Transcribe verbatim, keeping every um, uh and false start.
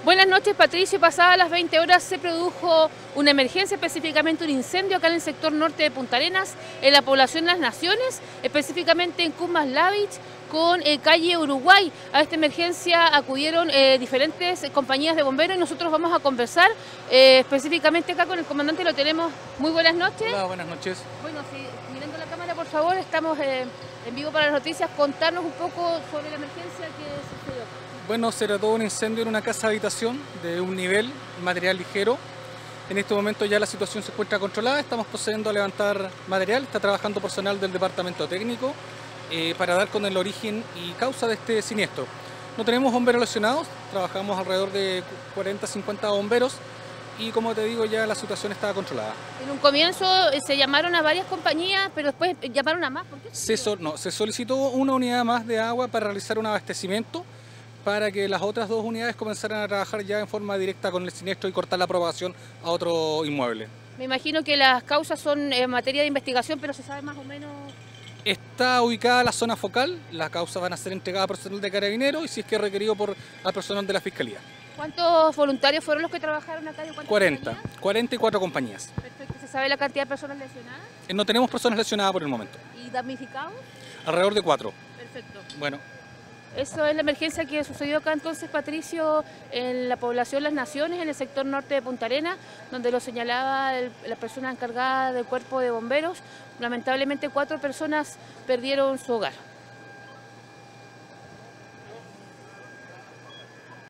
Buenas noches, Patricio. Pasadas las veinte horas se produjo una emergencia, específicamente un incendio acá en el sector norte de Punta Arenas, en la población Las Naciones, específicamente en Kumaslavich con eh, calle Uruguay. A esta emergencia acudieron eh, diferentes compañías de bomberos y nosotros vamos a conversar eh, específicamente acá con el comandante. Lo tenemos. Muy buenas noches. Hola, buenas noches. Bueno, sí, mirando la cámara, por favor, estamos eh, en vivo para las noticias. Contarnos un poco sobre la emergencia que sucedió. Bueno, se trató de un incendio en una casa habitación de un nivel, material ligero. En este momento ya la situación se encuentra controlada, estamos procediendo a levantar material, está trabajando personal del departamento técnico eh, para dar con el origen y causa de este siniestro. No tenemos bomberos lesionados, trabajamos alrededor de cuarenta a cincuenta bomberos y como te digo ya la situación está controlada. En un comienzo eh, se llamaron a varias compañías, pero después llamaron a más. ¿Por qué? Se, so, no, se solicitó una unidad más de agua para realizar un abastecimiento, para que las otras dos unidades comenzaran a trabajar ya en forma directa con el siniestro y cortar la propagación a otro inmueble. Me imagino que las causas son en materia de investigación, pero se sabe más o menos... Está ubicada la zona focal, las causas van a ser entregadas a personal de Carabineros y si es que es requerido por al personal de la Fiscalía. ¿Cuántos voluntarios fueron los que trabajaron acá? cuarenta, cuarenta y cuatro compañías. Perfecto. ¿Se sabe la cantidad de personas lesionadas? No tenemos personas lesionadas por el momento. ¿Y damnificados? Alrededor de cuatro. Perfecto. Bueno. Eso es la emergencia que sucedió acá entonces, Patricio, en la población Las Naciones, en el sector norte de Punta Arenas, donde lo señalaba el, la persona encargada del cuerpo de bomberos. Lamentablemente cuatro personas perdieron su hogar.